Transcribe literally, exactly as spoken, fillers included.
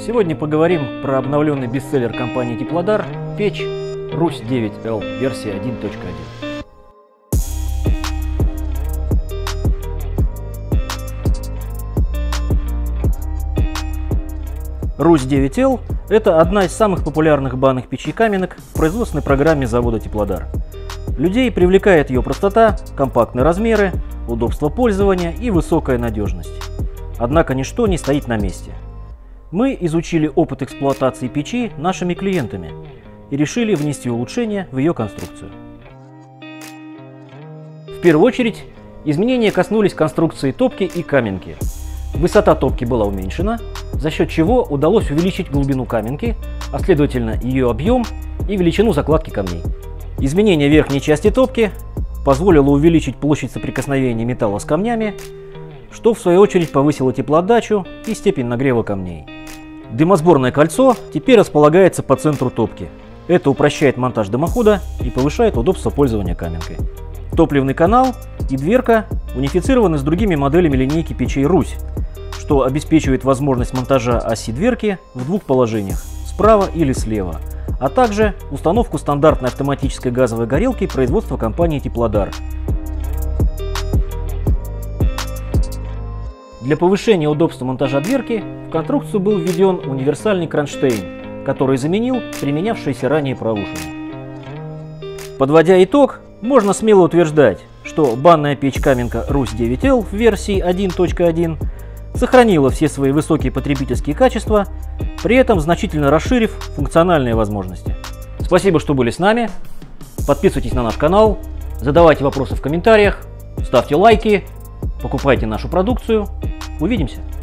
Сегодня поговорим про обновленный бестселлер компании Теплодар печь Русь девять эл версия один точка один. Русь девять эл – это одна из самых популярных банных печей-каменок в производственной программе завода Теплодар. Людей привлекает ее простота, компактные размеры, удобство пользования и высокая надежность. Однако ничто не стоит на месте. Мы изучили опыт эксплуатации печи нашими клиентами и решили внести улучшения в ее конструкцию. В первую очередь, изменения коснулись конструкции топки и каменки. Высота топки была уменьшена, за счет чего удалось увеличить глубину каменки, а следовательно ее объем и величину закладки камней. Изменение верхней части топки позволило увеличить площадь соприкосновения металла с камнями, что в свою очередь повысило теплоотдачу и степень нагрева камней. Дымосборное кольцо теперь располагается по центру топки. Это упрощает монтаж дымохода и повышает удобство пользования каменкой. Топливный канал и дверка унифицированы с другими моделями линейки печей Русь, что обеспечивает возможность монтажа оси дверки в двух положениях – справа или слева, а также установку стандартной автоматической газовой горелки производства компании Теплодар. Для повышения удобства монтажа дверки в конструкцию был введен универсальный кронштейн, который заменил применявшиеся ранее проушины. Подводя итог, можно смело утверждать, что банная печь-каменка Русь девять эл в версии один точка один сохранила все свои высокие потребительские качества, при этом значительно расширив функциональные возможности. Спасибо, что были с нами. Подписывайтесь на наш канал, задавайте вопросы в комментариях, ставьте лайки, покупайте нашу продукцию. Увидимся!